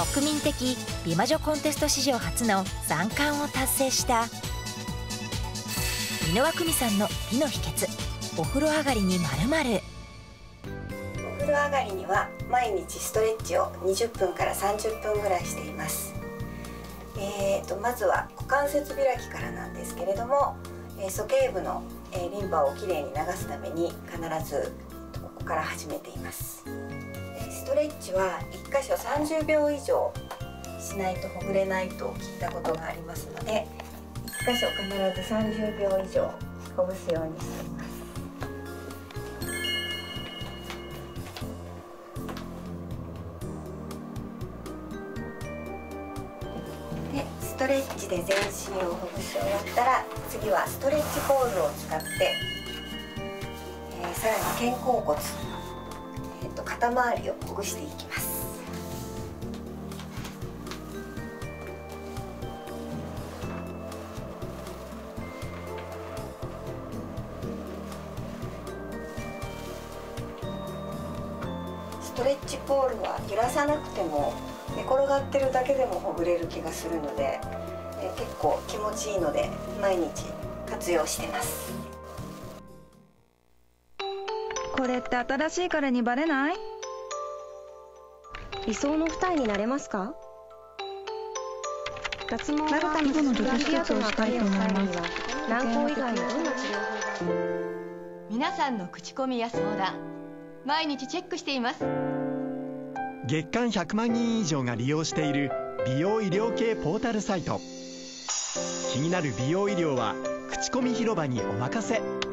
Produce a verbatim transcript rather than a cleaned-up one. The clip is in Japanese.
国民的美魔女コンテスト史上初のさん冠を達成した箕輪久美さんの美の秘訣、お風呂上がりに〇〇。 お風呂上がりには毎日ストレッチをにじゅっぷんからさんじゅっぷんぐらいしています。えー、とまずは股関節開きからなんですけれども、えー、鼠径部の、えー、リンパをきれいに流すために必ずここから始めています。ストレッチはいっかしょさんじゅうびょう以上しないとほぐれないと聞いたことがありますので、いっかしょ必ずさんじゅうびょう以上ほぐすようにしています。でストレッチで全身をほぐし終わったら、次はストレッチポールを使って、えー、さらに肩甲骨、えー、と肩周りをほぐしていきます。ストレッチポールは揺らさなくても寝転がってるだけでもほぐれる気がするので、え結構気持ちいいので毎日活用してます。 これって新しい彼にバレない？ 理想の二重になれますか？脱毛はなるための除去手術をしたいと思います。 軟膏以外のどんな治療法が？ 皆さんの口コミや相談、毎日チェックしています。 月間ひゃくまんにん以上が利用している美容医療系ポータルサイト。気になる美容医療は口コミ広場にお任せ。